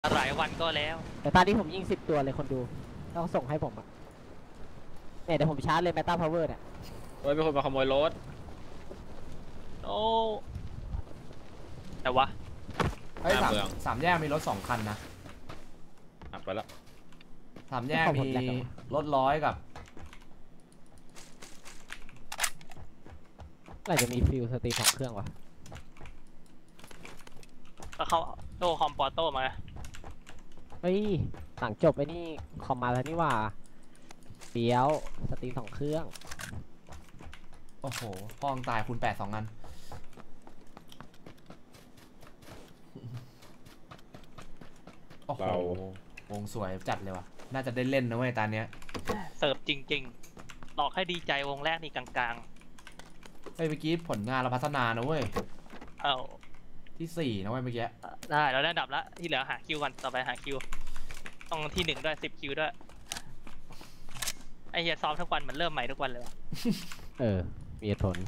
หลายวันก็แล้วแต่ตอนนี้ผมยิง10 ตัวเลยคนดูต้องส่งให้ผมอ่ะเนี่ยเดี๋ยวผมชาร์จเลยแมตตาพาวเวอร์เนี่ยโอ้ยเป็นคนมาขโมยรถโอ้แต่วะเฮ้ยสามแยกมีรถ2 คันนะหักไปแล้ว 3 แยกมีรถ100กับอะไรจะมีฟิลสตรีม2 เครื่องวะก็เขาโต้คอมปอโต้มาเฮ้ยหลังจบไอ้นี่คอมมาแล้วนี่ว่าเปียวสตรีม2 เครื่องโอ้โหพ่องตายคูณ8 2 อันโอ้โหวงสวยจัดเลยว่ะน่าจะได้เล่นนะเว้ยตอนเนี้ยเสิร์ฟจริงๆหลอกให้ดีใจวงแรกนี่กลางเฮ้ยเมื่อกี้ผลงานเราพัฒนานะเว้ยเอ้าที่4นะเว้ยเมื่อกี้ได้เราได้อันดับแล้วที่เหลือหาคิวกันต่อไปหาคิวต้องที่1ด้วย10 คิวด้วยไอเฮียซ้อมทุกวันมันเริ่มใหม่ทุกวันเลยวะมีเหตุผล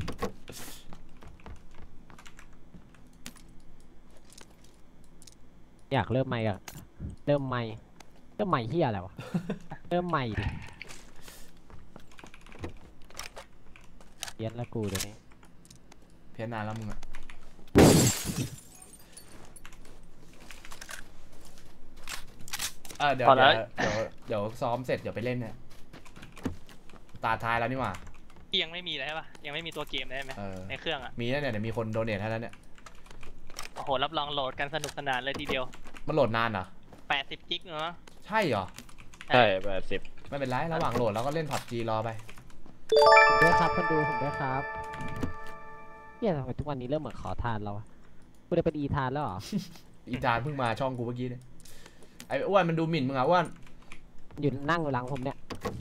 อยากเริ่มใหม่อะเริ่มใหม่ที่อะไรวะเริ่มใหม่ดิเพี้ยนละกูเดี๋ยวนี้เพี้ยนนานแล้วมึงอะเดี๋ยวซ้อมเสร็จเดี๋ยวไปเล่นเนี่ยตาท้ายแล้วนี่หว่ายังไม่มีเลยใช่ปะยังไม่มีตัวเกมเลยใช่ไหมในเครื่องอะมีแล้วเนี่ยเดี๋ยวมีคนโดเนทให้แล้วเนี่ยโอ้โหรับรองโหลดกันสนุกสนานเลยทีเดียวมันโหลดนานเหรอ 80 กิกเนาะใช่เหรอใช่80 ไม่เป็นไรระหว่างโหลดแล้วก็เล่นผับจีรอไปผมด้วยครับคนดูผมด้วยครับเนี่ยทำไมทุกวันนี้เริ่มเหมือนขอทานเรากูได้เป็นอีทานแล้วเหรออีทานเพิ่งมาช่องกูเมื่อกี้เนี่ยไอ้อ้วนมันดูหมิ่นมึงอ่ะอ้วนอยู่นั่งอยู่หลังผมเนี่ย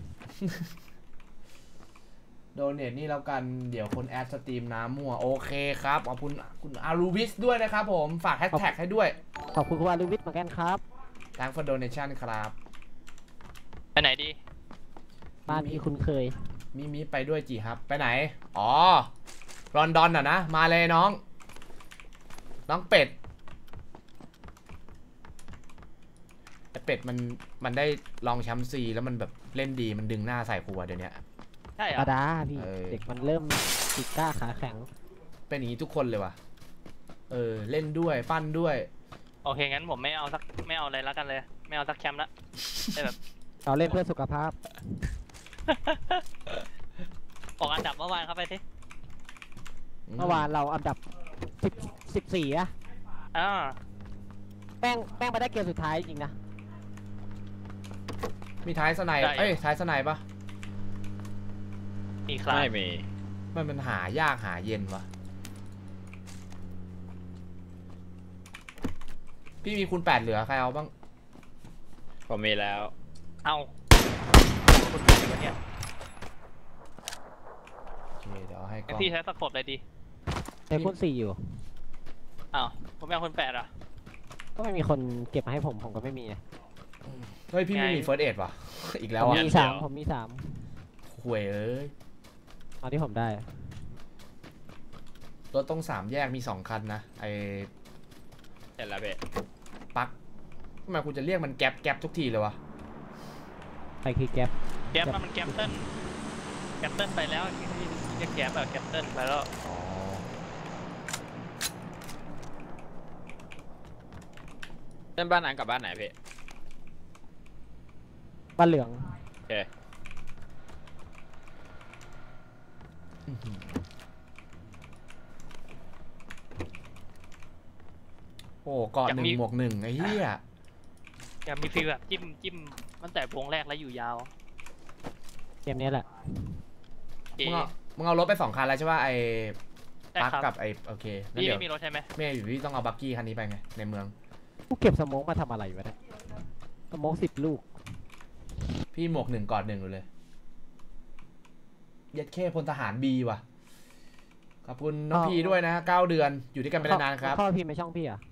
โดเนทนี่แล้วกันเดี๋ยวคนแอดสตรีมน้ำมั่วโอเคครับขอบคุณคุณอารูวิสด้วยนะครับผมฝากแฮชแท็กให้ด้วยขอบคุณคุณอารูวิสเหมือนกันครับ Thanks for donation ครับไปไหนดีบ้านที่คุณเคยมีไปด้วยจีครับไปไหนอ๋อลอนดอนนะมาเลยน้องเป็ดไอเป็ดมันได้ลองแชมป์ซีแล้วมันแบบเล่นดีมันดึงหน้าใส่ครัวเดี๋ยวนี้ใช่เหรอธรรมดาพี่เด็กมันเริ่มติดกล้าขาแข็งเป็นอย่างนี้ทุกคนเลยว่ะเล่นด้วยปั้นด้วยโอเคงั้นผมไม่เอาอะไรแล้วกันเลยไม่เอาสักแชมป์ละแบบเราเล่นเพื่อสุขภาพออกอันดับเมื่อวานเข้าไปสิเมื่อวานเราอันดับ14อะแป้งมาได้เกมสุดท้ายจริงนะมีท้ายสไนป์ท้ายสไนป์ปะมีครับไม่มีมันหายากหาเย็นวะพี่มีคูณ8เหลือใครเอาบ้างผมมีแล้วเอาคุณแปดวันเนี้ยโอเคเดี๋ยวให้กล้องพี่ใช้ตะขบเลยดีใช้คูณ4อยู่อ้าวผมไม่เอาคุณ8อ่ะก็ไม่มีคนเก็บมาให้ผมก็ไม่มีเฮ้ยพี่ไม่มีเฟิร์สเอดว่ะอีกแล้วอ่ะผมมี3 ห่วยเอาที่ผมได้รถต้อง3 แยกมี2 คันนะไอเห็นแล้วเบ๊ปักทำไมคุณจะเรียกมันแก๊ปทุกทีเลยวะใครคือแก๊ปมันแก๊ปเติ้ลไปแล้วเรียกแก๊ปแบบแก๊ปเติ้ลไปแล้วเล่นบ้านนั้นกับบ้านไหนพี่บ้านเหลืองโอเคโอ้เกาะ1 หมวก 1ไอ้เหี้ยอยากมีฟีลแบบจิ้มตั้งแต่วงแรกแล้วอยู่ยาวเกมนี้แหละมึงเอารถไป2 คันแล้วใช่ป่ะไอ้ปักกับไอ้โอเคพี่ไม่มีรถใช่ไหมไม่อยู่พี่ต้องเอาบักกี้คันนี้ไปไงในเมืองกูเก็บสโมกมาทำอะไรวะเนี่ยสโมก10 ลูกพี่หมวก 1กอด1อยู่เลยยัดเข้พลทหารบีว่ะขอบคุณน้องพีด้วยนะ9 เดือนอยู่ที่กันเป็นนานครับพ่อพี่ไม่ช่องพี่อ่ะ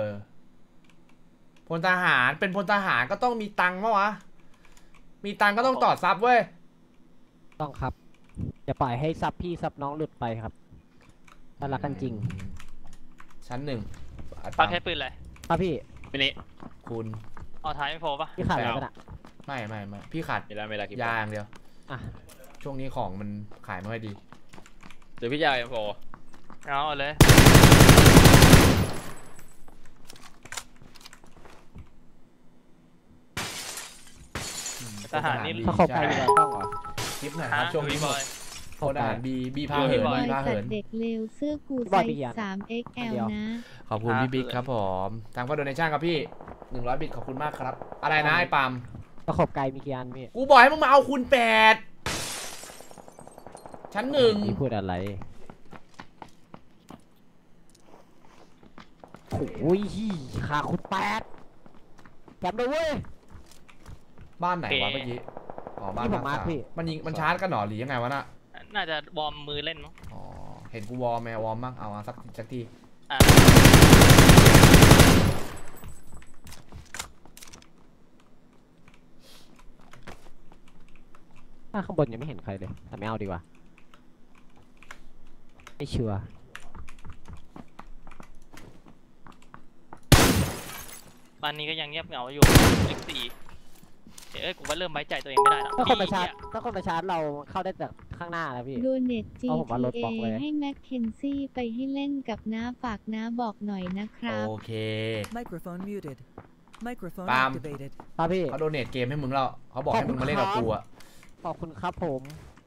พลทหารเป็นพลทหารก็ต้องมีตังค์มั้วะมีตังค์ก็ต้องต่อซับเว้ยต้องครับอย่าปล่อยให้ซับพี่ซับน้องหลุดไปครับถ้ารักกันจริงชั้น1 ปักให้ปืนเลยครับพี่มินิคุณเอาท้ายไม่โฟป่ะพี่ขาดอะไรกันอ่ะไม่พี่ขาดมีแล้วมีแล้วกี่ยาอย่างเดียวอ่ะช่วงนี้ของมันขายไม่ค่อยดีหรือพี่ยาวM4 เอาเลยทหารนี่ถ้าเขาไปอยู่แล้วต้องเหรอคลิปหน่อยครับช่วงนี้บอยโคดอาหารบีพาเหินบอยบีพาจัเหิดนเด็กเลวเสื้อกูไซส์ 3XL นะขอบคุณพี่บิ๊กครับผมตามก็โดเนชั่นครับพี่100 บิตขอบคุณมากครับ อะไรนะไอ้ปาล์มประขบไกลมีกี่อันพี่กูบอกให้มึงมาเอาคูณ8ชั้นพี่พูดอะไรโอ้ยขาคุณแปดแจมเลยเว้ย 1บ้านไหนวะเมื่อกี้อ๋อบ้านนี่ผมมาร์คสพี่มันยิงมันชาร์จกันหรอหรือยังไงวะน่ะน่าจะวอร์มมือเล่นมั้งอ๋อเห็นกูวอร์มแมววอร์มบ้างเอาสักทีอ่ะถ้าข้างบนยังไม่เห็นใครเลยแต่ไม่เอาดีกว่าไม่ชัวร์บ้านนี้ก็ยังเงียบเหงาอยู่เลข4เอ้ยกูว่าเริ่มไว้ใจตัวเองไม่ได้แล้วถ้าคนมาชาร์จเหี้ยถ้าคนมาชาร์จเราเข้าได้แต่ข้างหน้าแล้วพี่โดเนตเอาผมว่ารถบล็อก GTA เลยให้แม็กเคนซี่ไปให้เล่นกับน้าฝากน้าบอกหน่อยนะครับโอเค Microphone muted. Microphone Bam. activated. ครับพี่เขาโดเนทเกมให้มึงแล้วเขาบอกให้มึงมาเล่นกับกูอะขอบคุณครับผม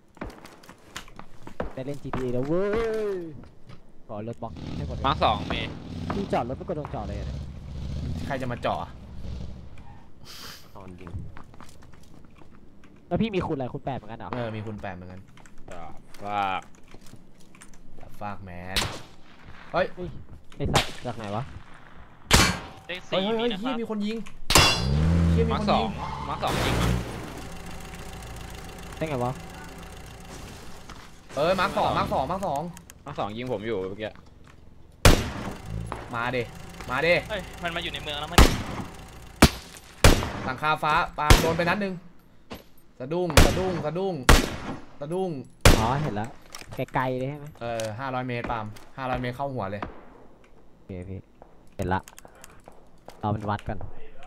ได้เล่น GTA แล้วเว้ยขอรถบล็อกให้กดมาร์ค2มีพี่จอดรถไม่กดลงจอดเลยเนี่ยใครจะมาเจาะนอนจริงแล้วพี่มีคุณอะไรคุณแปดเหมือนกันเหรอมีคุณ8เหมือนกันว่าแต่ฟากแมนเฮ้ยไอสัตว์จากไหนวะเลขเฮ้ย 4 เฮ้มียนะคเฮียรับมีคนยิงเฮียมีมาคร์นคยิง 2มาร์ค2ยิงมั้ยได้ไงวะมาร์คสองมาร์ค2ยิงผมอยู่เมื่อกี้มาเด้เอ้ยมันมาอยู่ในเมืองแล้วมันหลังคาฟ้าปาล์มโดนไปนัดหนึ่งสะดุ้งอ๋อเห็นแล้วไกลๆเลยใช่ไหม 500 เมตรปาล์ม500 เมตรเข้าหัวเลยโอเคพี่เห็นละเราเป็นวัดกัน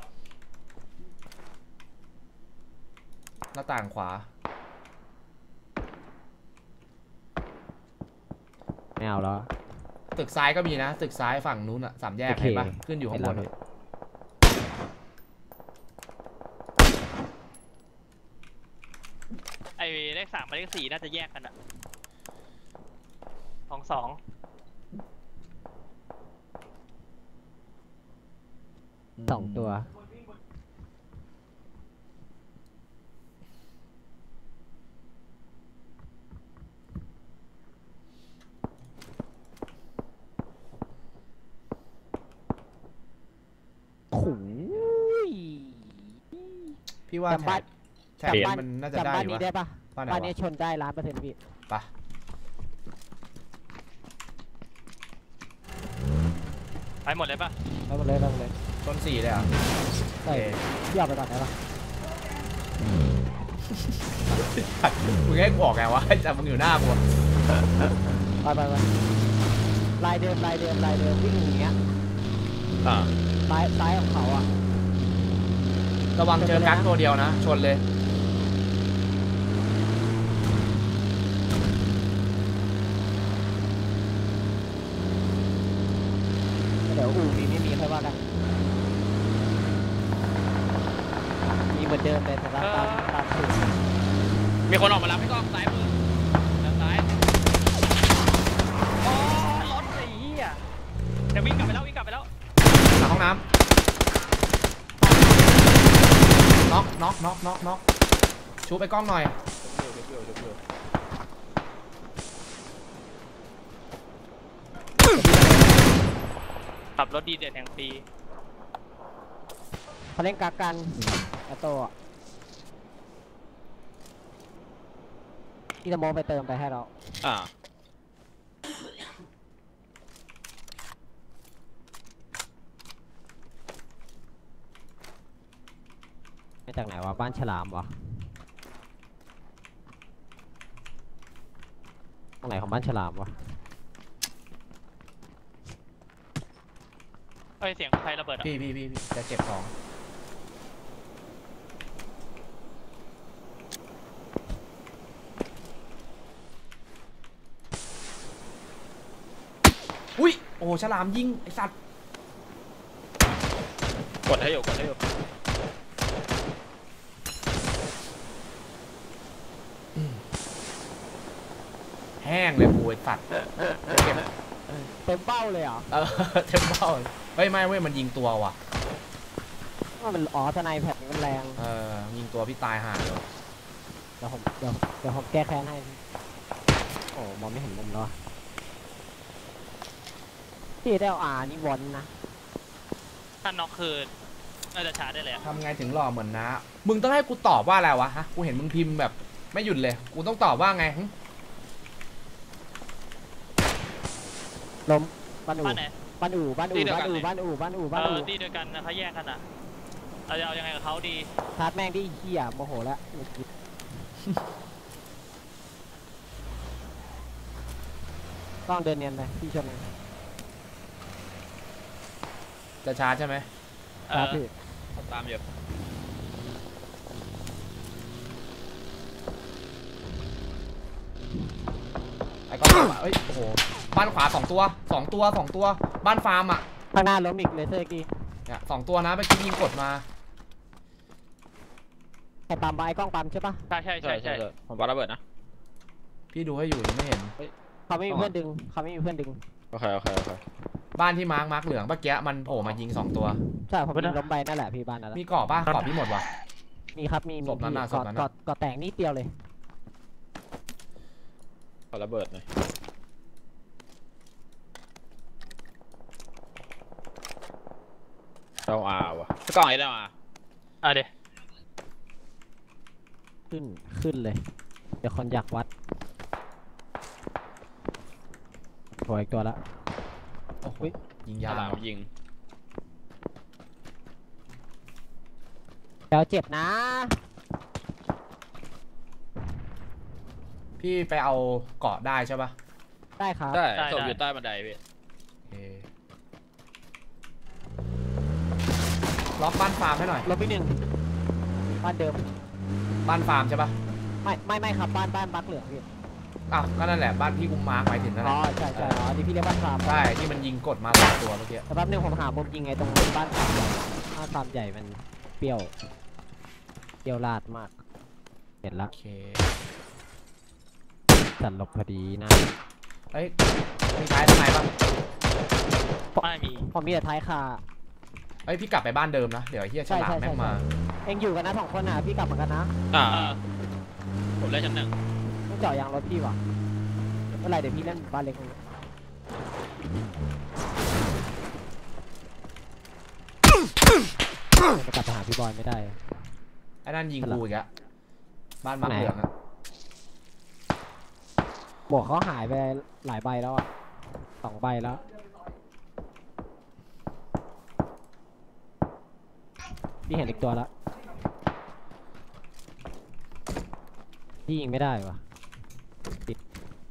หน้าต่างขวาไม่เอาแล้วตึกซ้ายก็มีนะ ตึกซ้ายฝั่งนู้นอะ3 แยกโอเคเห็นปะขึ้นอยู่ข้างบนเห็นแล้วไอ้เลข3กับเลข4น่าจะแยกกันอะ2 2 ตัวโอ้ยพี่ว่าจำบ้านแถบนี้มันน่าจะได้จำบ้าอน ยู่นี้วะได้ปะบ้านไหนบ้านนี้วะชนได้100%พี่ไปะไปหมดเลยป่ะไปหมดเลยไปหมดเลยต้น4เลยเหรอ่ะใช่พี่ออกไปก่อนได้ปะมึงให้กูออกไงวะแต่มึงอยู่หน้ากูอะไปลายเดิมวิ่งอย่างเงี้ยอ่าซ้ายของเขาอ่ะระวังเจอกั๊กตัวเดียวนะ ชนเลยเดี๋ยวอู่นี้ไม่มีค่อยว่ากันมีเหมือนเดิมเลยแต่ตามสูตรมีคนออกมารับให้กล้องซ้ายมือทางซ้ายอ๋อรถไอ้เหี้ยเดี๋ยววิ่งกลับไปแล้วหลังห้องน้ำน็อกชูไปกล้องหน่อยขับรถดีเด่นแห่งปีเขาเล่นกักกันไอโตอ่ะพี่จะโมไปเติมไปให้เราอ่ามาจากไหนวะบ้านฉลามวะตรงไหนของบ้านฉลามวะอ้ยเสียงใครระเบิดอ่ะพี่จะเก็บของอุ้ยโอ้ฉลามยิงไอสัตว์กดให้อยู่แห้งเลยกูไอสัตว์จะเก็บเต็มเป้าเลยเหรอเต็มเบ้าเฮ้ยไม่เว้ยมันยิงตัวว่ะว่ามันทนายแผ่นมันแรงยิงตัวพี่ตายห่าเลยเดี๋ยวผมแก้แค้นให้โอ้มองไม่เห็นมุมแล้วพี่ได้เอานี่วนนะถ้าน็อกคือน่าจะชาร์จได้เลยอะทำไงถึงหล่อเหมือนนะมึงต้องให้กูตอบว่าอะไรวะฮะกูเห็นมึงพิมพ์แบบไม่หยุดเลยกูต้องตอบว่าไงล้มบ้านอู่บ้านไหนบ้านอู่บ้านอู่บ้านอู่บ้านอู่บ้านอู่บ้านอู่ดีเดียวกันนะเขาแยกกันอ่ะเราจะเอายังไงกับเขาดีชาร์จแม่งดิเหี้ยโมโหแล้วหงุดหงิดต้องเดินเนียนเลยพี่ชนเลยจะชาร์จใช่ไหมชาร์จพี่ตามอยู่ไอ้ก็เอ้ยโอ้โหบ้านขวา2 ตัวบ้านฟาร์มอ่ะข้างหน้าล้มอีกเลเซอร์กี้เนี่ย2 ตัวนะไปกินยิงกดมาไอ้ปั๊มไอ้กล้องปั๊มใช่ปะใช่ผมวางระเบิดนะพี่ดูให้อยู่ยังไม่เห็นเขาไม่มีเพื่อนดึงเขาไม่มีเพื่อนดึงโอเคบ้านที่มาร์คเหลืองเมื่อกี้มันโผล่มายิง2 ตัวใช่ผมยิงล้มไปนั่นแหละพี่บ้านนั่นแหละมีเกาะป่ะเกาะพี่หมดวะมีครับมีศพนั้นน่ะศพนั้นน่ะก็แตกนิดเดียวเลยขอระเบิดหน่อยเราวะกล่องไอ้เราเดี๋ยวขึ้นเลยเดี๋ยวคนอยากวัดโผล่อีกตัวละโอ้โหยิงฉยาวลามยิงเดี๋ยวเจ็บนะพี่ไปเอาเกาะได้ใช่ป่ะได้ครับได้ศพอยู่ใต้บันไดพี่โอเคล็อกบ้านฟาร์มให้หน่อยลบไปหนึ่งบ้านเดิมบ้านฟาร์มใช่ป่ะไม่ครับบ้านบักเหลืองพี่อ้าวก็นั่นแหละบ้านพี่กุมมาร์คหมายถึงนั่นแหอ๋อละใช่อ๋อที่พี่เรียกบ้านฟาร์มใช่ที่มันยิงกดมาหลายตัวเมื่อกี้แต่แป๊บนึงผมหามุมยิงไงตรงบ้านฟาร์มใหญ่บ้านฟาร์มใหญ่มันเปรี้ยวลาดมากเห็นละโอเคสันหลบพอดีนะเฮ้ยมีท้ายทำไมป่ะไม่มีผมมีแต่ท้ายคาเฮ้ยพี่กลับไปบ้านเดิมนะเดี๋ยวไอ้เฮียฉลามแม่งมาเอ็งอยู่กันนะ2 คนนะพี่กลับเหมือนกันนะผมได้ชั้น 1 ต้องเจาะยางรถพี่ว่ะเมื่อไหรเดี๋ยวพี่เล่นบ้านเล็กเลยจะกลับไปหาพี่บอยไม่ได้ไอ้นั่นยิงกูอีกอะบ้านมาร์คเหลืองอะหมวกเขาหายไปหลายใบแล้วอ่ะ2 ใบแล้วพี่เห็นอีกตัวแล้วพี่ยิงไม่ได้วะติด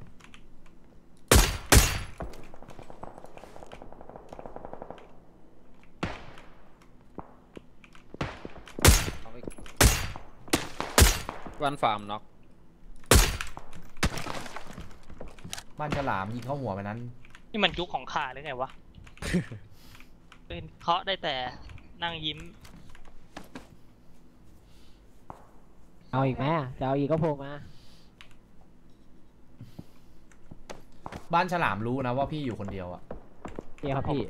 วันฟาร์มน็อกบ้านฉลามยิงเข้าหัวไปนั้นนี่มันยุคของข้าหรือไงวะ เป็นเคาะได้แต่นั่งยิ้มเอาอีกไหมจะเอาอีกก็โผล่มาบ้านฉลามรู้นะว่าพี่อยู่คนเดียวอะพี่ครับพี่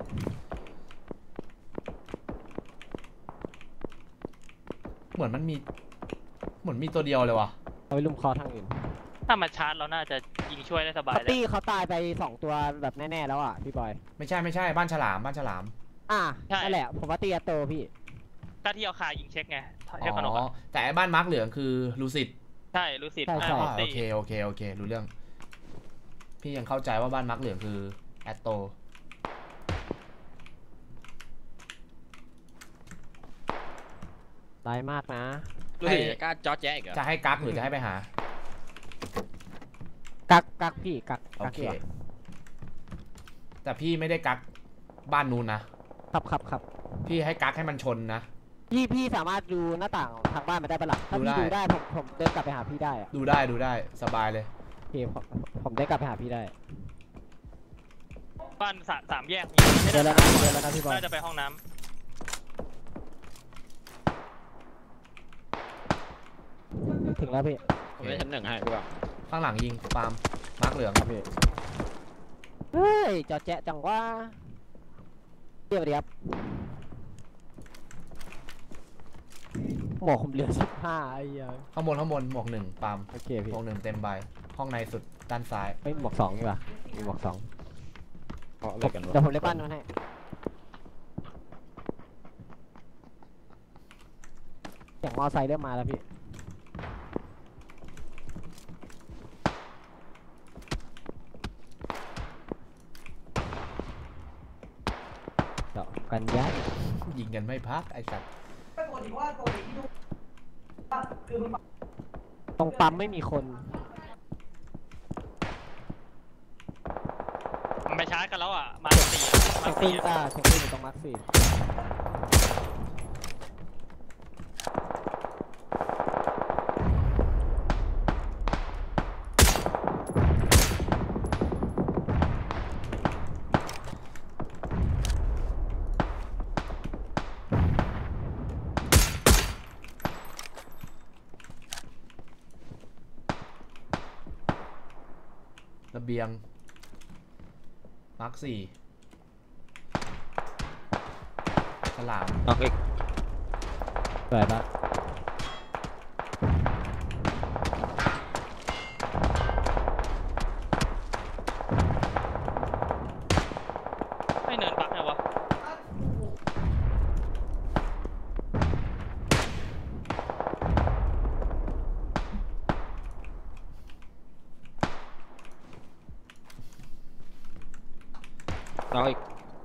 เหมือนมีตัวเดียวเลยวะเอาไปลุมคอทางอื่นถ้ามาชาร์จเราน่าจะยิงช่วยได้สบายเลยตี้เขาตายไป2 ตัวแบบแน่ๆแล้วอ่ะพี่บอยไม่ใช่บ้านฉลามนั่นแหละผมว่าตีอัตโตพี่ถ้าที่เอาคายิงเช็คไงอ๋เช็คขนมอแต่ไอ้บ้านมาร์คเหลืองคือลูซิดใช่รู้สิใช่หน้าใช่ของโอตีเครู้เรื่อง พี่ยังเข้าใจว่าบ้านมาร์คเหลืองคือแอตโตตายมากนะดูสิกล้าจอแจ๊กอีกเหรอจะให้กักหรือจะให้ไปหากักพี่กักโอเคดีกว่าแต่พี่ไม่ได้กักบ้านนู้นนะครับพี่ให้กักให้มันชนนะพี่สามารถดูหน้าต่างทางบ้านมาได้ปะล่ะถ้าพี่ดูดูได้ได้ผมเดินกลับไปหาพี่ได้อะดูได้สบายเลยโอเคผมได้กลับไปหาพี่ได้บ้านสามแยกเดินแล้วนะพี่บอยน่าจะไปห้องน้ถึงแล้วพี่ผมได้ชั้น1ให้พี่บอกข้างหลังยิงปาล์มมาร์กเหลืองครับพี่เฮ้ยจอแจ๊ะจังว่าเดี๋ยวครับหมวกผมเหลือ15ไอ้เหี้ยข้างบนหมวก 1ปาล์มโอเคหพี่มวก 1เต็มใบห้องในสุดด้านซ้ายไม่หมวก2ดีกว่ามีหมวก2 เพราะอะไรกันวะเดี๋ยวผมเล่นบ้านนั้นให้เสียงมอไซค์เริ่มมาแล้วพี่เดี๋ยวกันยัดยิงกันไม่พักไอ้สัตว์ตรงปั๊มไม่มีคนำมันไปชาร์จกันแล้วอ่ะมาสี่เช็คปืนเช็คปืนอยู่ตรงมาร์คสี่ระเบียงมาร์ก4ฉลามน็อกอีกสวยปะไม่เนินปักไงวะน็อกอีก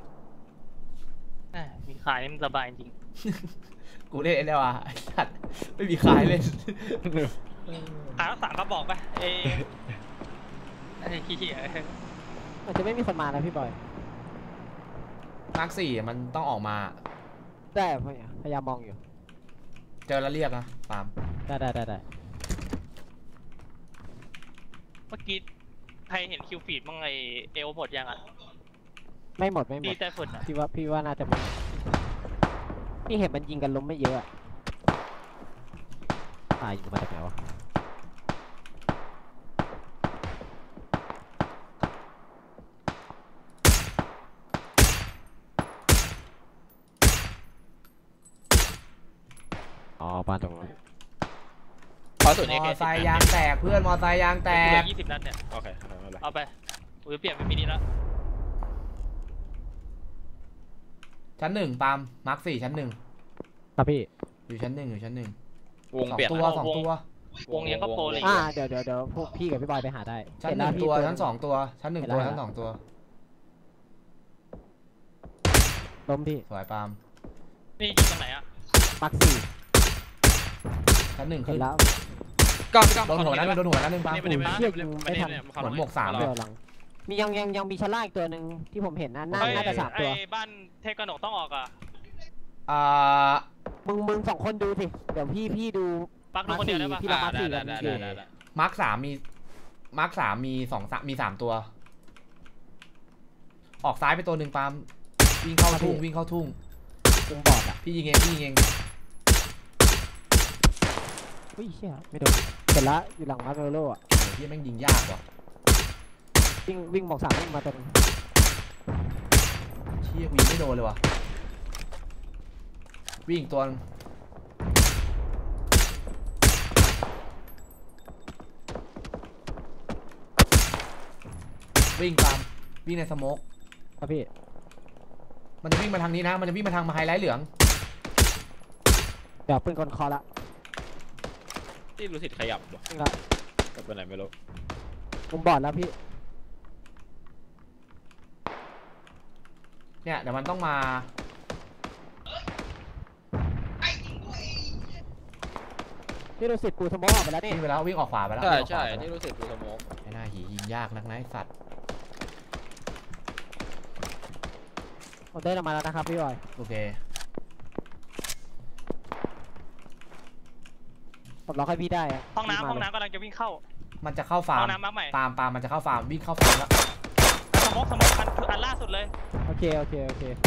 มีขายนี่มันสบายจริงกูเล่นไอ้แล้วอ่ะไอ้สัตว์ไม่มีใครเล่นขายรักษาก็บอกไปไอ้ขี้เหี้ยมันจะไม่มีคนมาแล้วพี่บอยมาร์ก4มันต้องออกมาได้พยายามมองอยู่เจอแล้วเรียกนะปาล์มได้เมื่อกี้ใครเห็นคิวฟีดบ้างไอเอลหมดยังอ่ะไม่หมดตีแต่ฝุ่นอ่ะพี่ว่าน่าจะหมดพี่เห็นมันยิงกันล้มไม่เยอะอะยิงมาจากไหนวะอ๋อบ้านตรงนั้นขอสุดมนี้อแค่ไซค์ยางแตกเพื่อนมอไซค์ยางแตเหลืกอ20 นัดเนี่ยโอเคไม่เป็นไรเอาไปกูจะเปลี่ยนเป็นมินิแล้วชั้น 1ปาล์มมาร์ก4ชั้น 1 ครับพี่อยู่ชั้น 1อยู่ชั้น 1 วงเปลี่ยน 2 ตัว 2 ตัววงยังก็โปรเลยเดี๋ยวพวกพี่กับพี่บอยไปหาได้ชั้นเห็แล้ว 1 พี่ตัวชั้น 2 ตัวชั้น 1 ตัวเห็นแล้วชั้น 2 ตัวล้มพี่สวยปาล์มนี่ยิงตรงไหนอ่ะมาร์คสี่ชั้น 1 เห็ขึ้นนแล้วก้อนโดนหัวนั้นโดนหัวนั้นนึงปาล์มไม่ได้เชี่ยยิงไม่ทันเหมือนหมวก 3 เดี๋ยวหลังมียังมีชั้นล่างอีกตัวหนึ่งที่ผมเห็นนะน่าจะ3 ตัวไอ้บ้านเทพกระหนกต้องออกอ่ะมึง2 คนดูสิเดี๋ยวพี่ดูปักดูคนเดียวได้ปะพี่เรามาสี่ได้กันมาร์ก3มี2มี3ตัว ออกซ้ายไปตัวหนึ่งปาล์มวิ่งเข้าทุ่งวงบอร์ดอ่ะพี่ยิงเองอุ้ยเชี่ยไม่โดนเสร็จแล้วอยู่หลังมาร์เมโลอ่ะโอ้ยพี่แม่งยิงยากว่ะวิ่งบอก3วิ่งมาตัวนึงเชี่ยยิงไม่โดนเลยว่ะวิ่งตัวนึงวิ่งตามวิ่งในสโมกครับพี่มันจะวิ่งมาทางนี้นะมันจะวิ่งมาทางไฮไลท์เหลืองเดี๋ยวปืนกลคอละที่รู้สึกขยับว่ะวิ่งละกลับไปไหนไม่รู้วงบอร์ดแล้วพี่เนี่ยเดี๋ยวมันต้องมาพี่รู้สึกกูสมองออกไปแล้วนี่วิ่งไปแล้ววิ่งออกขวาไปแล้วใช่วิ่งออกขใช่วาไปแล้วที่รู้สึกกูสโมกไอ้หน้าหียิงยากนักนะไอ้สัตว์ผมได้ออกมาแล้วนะครับพี่บอยโอเคผมล็อกให้พี่ได้อะห้องพี่มาน้ำเลยกำลังจะวิ่งเข้ามันจะเข้าฟาร์ห้มองน้ำมาใหม่ปาล์มมันจะเข้าฟาร์มวิ่งเข้าฟาร์มแล้วสมกมันคืออันล่าสุดเลยโอเคโอเคเห็น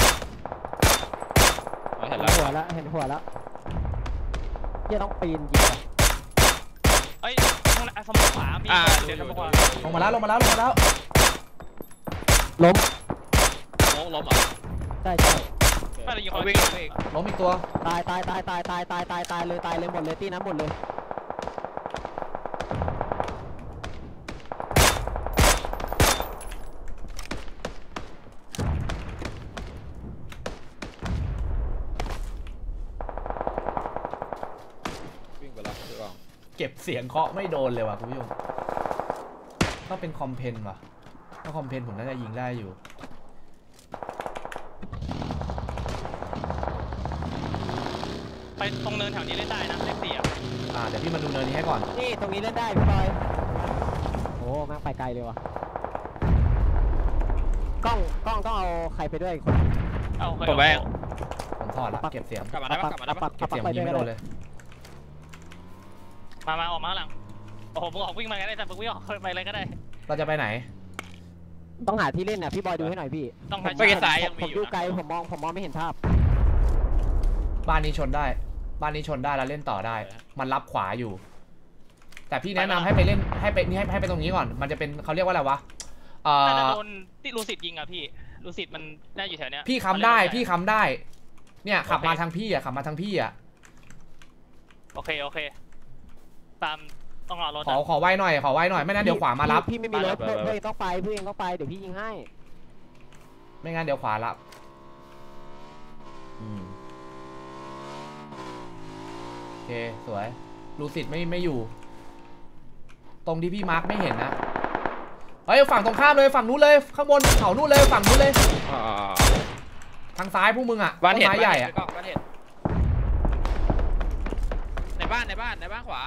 เห็นแล้วหัวแล้วเห็นหัวแล้วเฮียต้องปีนยิงอะเอ้ยห้องน้ำสมกขวามีเดี๋ยวสมกขวาลงมาแล้วล้มล้มเหรอใช่ไม่ได้ยิงคนวิ่งล้มอีกตัวตายเลยหมดเลยตีน้ำหมดเลยวิ่งไปแล้วพี่กองเก็บเสียงเคาะไม่โดนเลยว่ะคุณผู้ชมต้องเป็นคอมเพนว่ะถ้าคอมเพนผมน่าจะยิงได้อยู่ไปตรงเนินแถวนี้เล่นได้นะเลข4 เดี๋ยวพี่มาดูเนินนี้ให้ก่อนนี่ตรงนี้เล่นได้พี่บอยโอ้แม่งไปไกลเลยว่ะกล้องต้องเอาใครไปด้วยอีกคนเอาผมแบงผมถอดละเก็บเสียงกลับมาได้ปะกลับมาได้ปะเก็บเสียงยิงไม่โดนเลยมาออกมาข้างหลังโอ้โหมึงออกวิ่งมาก็ได้แต่มึงวิ่งออกไปเลยก็ได้เราจะไปไหนต้องหาที่เล่นนะพี่บอยดูให้หน่อยพี่ต้องไปกันซ้ายยังผมีมอดูยู่ไกลนะผมมองไม่เห็นภาพบ้านนี้ชนได้แล้วเล่นต่อได้ มันรับขวาอยู่ แต่พี่แนะนำให้ไปเล่นให้ไปตรงนี้ก่อน มันจะเป็นเขาเรียกว่าอะไรวะน่าจะโดนที่ลูซิดยิงอ่ะพี่ลูซิดมันน่าอยู่แถวเนี้ยพี่ค้ำได้เนี่ยขับมาทางพี่อ่ะโอเคตามต้องรอรถขอไว้หน่อยไม่งั้นเดี๋ยวขวามารับพี่ไม่มีรถเพื่อนต้องไปเดี๋ยวพี่ยิงให้ไม่งั้นเดี๋ยวขวารับโอเคสวยลูซิดไม่อยู่ ตรงที่พี่มาร์คไม่เห็นนะเฮ้ยฝั่งตรงข้ามเลยฝั่งนู้นเลยข้างบนเขานู้นเลยฝั่งนู้นเลยทางซ้ายพวกมึงอ่ะบ้านเห็ดต้ไม้ใหญ่อ่ะบ้านเห็ดในบ้านขวา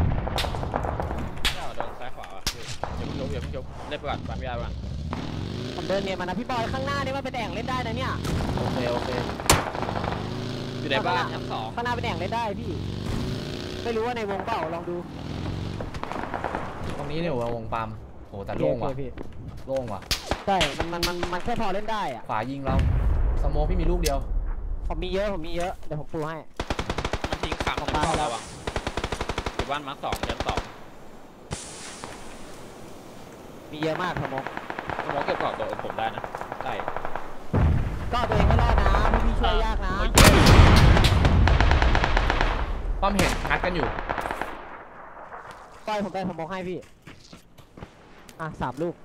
โดนซ้ายขวาว่ะอย่าเพิ่งยกเล่นไปก่อนบ้านไม่ได้บ้างผมเดินเนี่ยมานะพี่บอยข้างหน้านี่ว่าเป็นแอ่งเล่นได้นะเนี่ยโอเคอยู่ในบ้านชั้น 2 ข้างหน้าเป็นแอ่งเล่นได้พี่ไม่รู้ว่าในวงเปล่าลองดูตรงนี้เนี่ยวงปาล์มโหแต่โล่งว่ะพี่โล่งว่ะใช่มันแค่พอเล่นได้อะขวายิงเราสโมคพี่มีลูกเดียวผมมีเยอะเดี๋ยวผมปูให้มันทิ้งขังชั้น 2ระวังอยู่บ้านมาร์ค 2ชั้น 2 มีเยอะมากครับผมสมองเก็บกรอบตัวผมได้นะใช่ก็ตัวเองไม่รอดนะพี่ช่วยยากนะป้อมเห็นงัดกันอยู่ก้อยผมได้ผมบอกให้พี่3 ลูก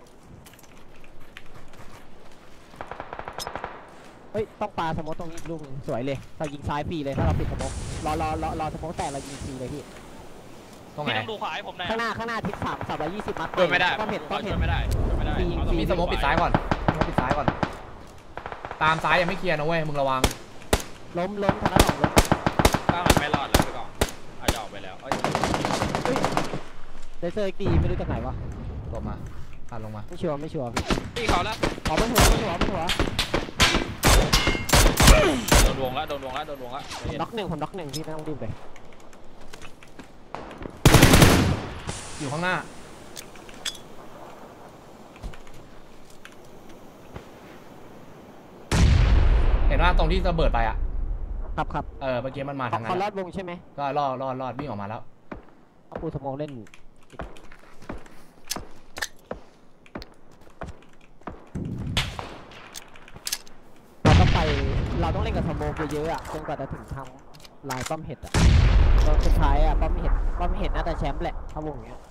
เฮ้ยต้องปาสมมติตรงนี้ลูกนึงสวยเลยเรายิงซ้ายฟรีเลยถ้าเราปิดสมมติรอสมมติแต่เรายิงฟรีเลยพี่ตรงไหนพี่ต้องดูขวาให้ผมหน่อยข้างหน้าทิศ320มัดโดนไม่ได้ป้อมเห็นไม่ได้มีสโมคปิดซ้ายก่อนตามซ้ายยังไม่เคลียร์นะเว้ยมึงระวังล้มทางด้านหลังล้มถ้ามันไม่รอดแล้วไปก่อนอาจจะออกไปแล้วเลเซอร์อีกดีไม่รู้จากไหนวะลงมาผ่านลงมาไม่ชัวร์พี่พี่เขาแล้วไม่ชัวร์โดนวงแล้วผมน็อกหนึ่งพี่ไม่ต้องรีบเลยอยู่ข้างหน้าเห็นว่าตรงที่ระเบิดไปอ่ะครับเมื่อกี้มันมาทางนั้เขานรอดวงใช่ไหมก็รอดวิ่งออกมาแล้วเอาปูสมองเล่นเราต้องเล่นกับสมองเยอะๆอ่ะจนกว่าจะถึงทางลายป้อมเห็ดอ่ะตอนสุดท้ายอ่ะป้อมเห็ดน่าจะแชมป์แหละถ้าวงอย่างเงี้ย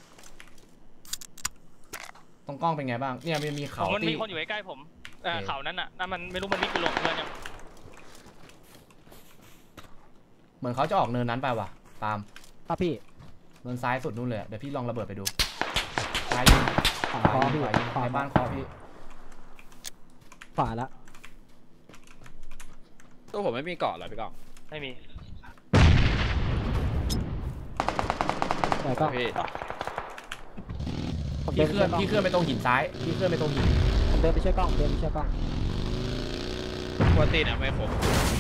ตรงกล้องเป็นไงบ้างเนี่ยมีเขามันที่มีคนอยู่ใกล้ๆผมเขานั้นน่ะนั่นมันไม่รู้มันวิ่งไปลงเพื่อนยังเหมือนเขาจะออกเนินนั้นไปว่ะตามครับพี่เนินซ้ายสุดนู่นเลยเดี๋ยวพี่ลองระเบิดไปดูซ้ายยิงขวาพี่ในบ้านคอพี่ขวาละตัวผมไม่มีเกาะเหรอพี่กองไม่มีแต่ก็พี่พี่เคลื่อนไปตรงหินซ้ายพี่เคลื่อนไปตรงหินผมเดินไปช่วยกล้องปกตินะไม่ครบ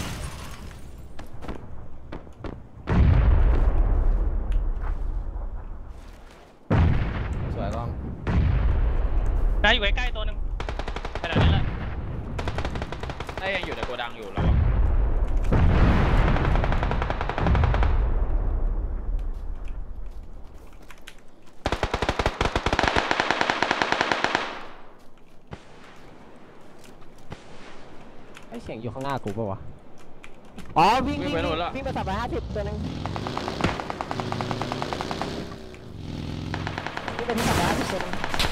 สวยกล้องนายอยู่ใกล้ๆตัวหนึ่งขนาดนี้แหละได้ยังอยู่ในโกดังอยู่ระวังไอ้เสียงอยู่ข้างหน้ากูปะวะอ๋อวิ่งวิ่งไปโน่นละวิ่งไป350ตัวนึงวิ่งไปที่350ตัวนึง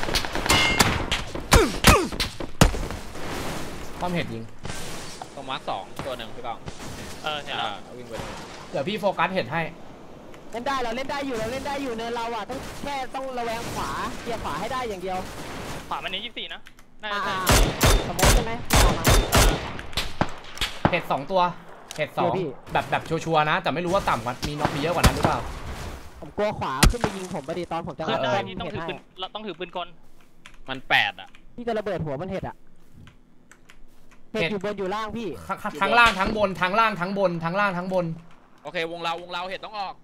ป้อมเห็ดยิงตรงมาร์ค2ตัวหนึ่งพี่ก้องเห็นแล้ววิ่งไปนู่นเดี๋ยวพี่โฟกัสเห็ดให้เล่นได้เราเล่นได้อยู่เนินเราอ่ะต้องแค่ต้องระแวงขวาเคลียร์ขวาให้ได้อย่างเดียวขวามันนี้24นะน่าจะอ่าใช่สมมติใช่ไหมที่เอามาเห็ด2ตัวเห็ดเดี๋ยวพี่ 2แบบชัวร์ๆนะ แต่ไม่รู้ว่าต่ำกว่ามีน็อกมีเยอะกว่านั้นหรือเปล่าผมกลัวขวาขึ้นไปยิงผมพอดีตอนผมจะขึ้นได้เห็ที่ต้องถือให้ปืนเราต้องถือปืนกลมัน8อ่ะพี่จะระเบิดหัวมันเห็ดอ่ะเห็ดอยู่บนอยู่ล่างพี่ทั้งล่างทั้งบนทั้งล่างทั้งบนทั้งล่างทั้งบนโอเควงเราเห็ดต้องออก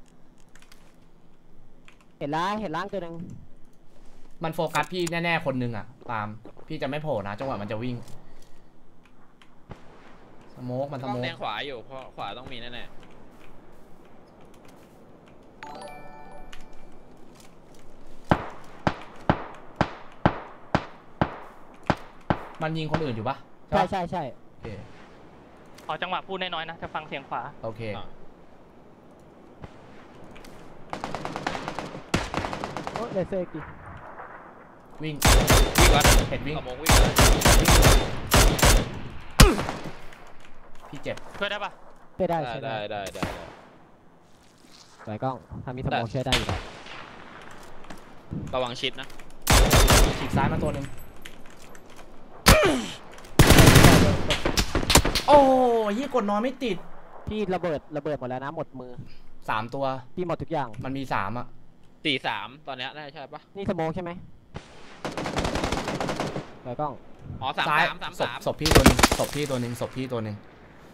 เห็นล่างตัวหนึ่งมันโฟกัสพี่แน่ๆคนหนึงอ่ะตามพี่จะไม่โผล่นะจังหวะมันจะวิ่งสโมกมันสกล้อโมงกแดงขวาอยู่เพราะขวาต้องมีแน่มันยิงคนอื่นอยู่ปะใช่ปะใช่โอเคขอจังหวะพูดน้อยๆนะจะฟังเสียงขวาโอเคโอ้เลเซอร์กี่วิ่งๆวิ่งวัดเห็ดวิ่งขโมงวิ่งเลยพี่เจ็บช่วยได้ปะช่วยได้ได้สวยกล้องถ้ามีสมองช่วยได้อยู่แล้วระวังชิดนะฉีกซ้ายมาตัวหนึ่งโอ้ยยี่กดนอนไม่ติดพี่ระเบิดหมดแล้วนะหมดมือ 3 ตัวพี่หมดทุกอย่างมันมี3อ่ะ 4-3ตอนเนี้ยน่าจะใช่ปะนี่สโมกใช่ไหมสวยกล้องอ๋อซ้าย 3-3 ศพพี่ตัวหนึงศพพี่ตัวหนึงศพพี่ตัวหนึง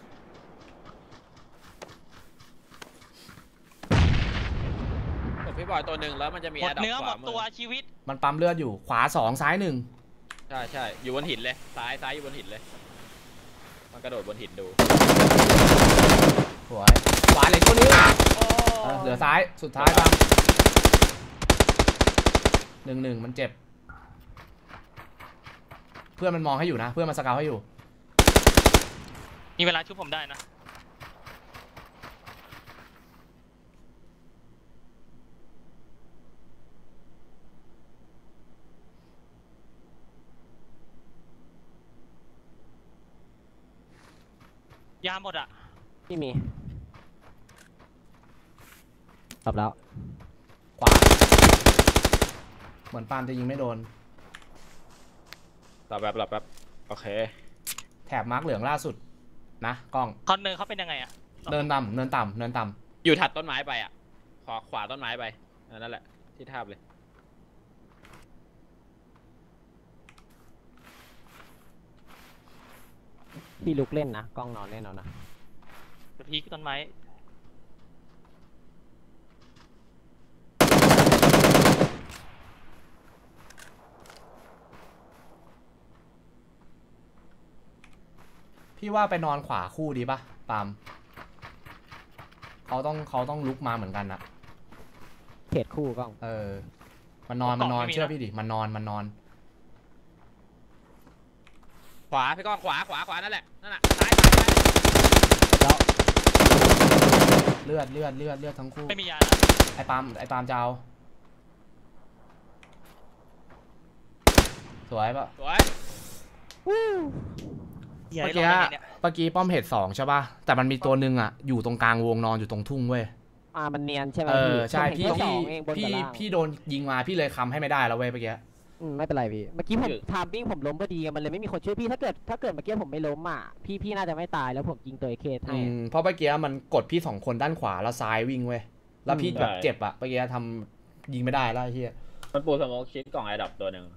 ผมพี่บอยตัวหนึ่งแล้วมันจะมีหมแอดร์ดรอปเนื้อขหมวาดมืตัวชีวิตมันปั๊มเลือดอยู่ขวา2ซ้าย1 ใช่อยู่บนหินเลยซ้ายอยู่บนหินเลยมันกระโดดบนหินดูสวยขวาเหล็กตัวนี้เหลือซ้ายสุดท้ายปั๊ม1-1มันเจ็บ เพื่อนมันมองให้อยู่นะเพื่อนมันสกาวให้อยู่มีเวลาชุบผมได้นะยาหมดอ่ะพี่มีตอบแล้วขวาเหมือนปาล์มจะยิงไม่โดนรอแป๊บโอเคแถบมาร์กเหลืองล่าสุดนะกล้องคอนเนอร์เขาเป็นยังไงอ่ะเนินต่ำเนินต่ำเนินต่ำอยู่ถัดต้นไม้ไปอ่ะขวาต้นไม้ไปนั่นแหละที่ทาบเลยพี่ลุกเล่นนะกล้องนอนเล่นเอานะเดี๋ยวพีกต้นไม้พี่ว่าไปนอนขวาคู่ดีป่ะปาล์มเขาต้องลุกมาเหมือนกันอะเขตคู่กล้องมันนอนเชื่อพี่ดิมันนอนขวาพี่ก้องขวานั่นแหละซ้ายแล้วเลือดทั้งคู่ไม่มียาไอ้ปาล์มจะเอาสวยปะสวยเมื่อกี้ป้อมเห็ด2ใช่ป่ะแต่มันมีตัวหนึ่งอะอยู่ตรงกลางวงนอนอยู่ตรงทุ่งเว้ยมันเนียนใช่ไหมใช่ผมเห็นแค่สองเองบนกับล่างพี่โดนยิงมาพี่เลยคำให้ไม่ได้แล้วเว้ยเมื่อกี้ไม่เป็นไรพี่เมื่อกี้ผมทามบิ้งผมล้มพอดีมันเลยไม่มีคนช่วยพี่ถ้าเกิดเมื่อกี้ผมไม่ล้มอ่ะพี่น่าจะไม่ตายแล้วผมยิงตัวเคสให้เพราะเมื่อกี้มันกดพี่2คนด้านขวาแล้วซ้ายวิ่งเว้ยแล้วพี่แบบเจ็บอะเมื่อกี้ทำยิงไม่ได้แล้วไอ้เหี้ยมันปูสโมกชิดกล่องแอร์ดรอปตัวหนึ่ง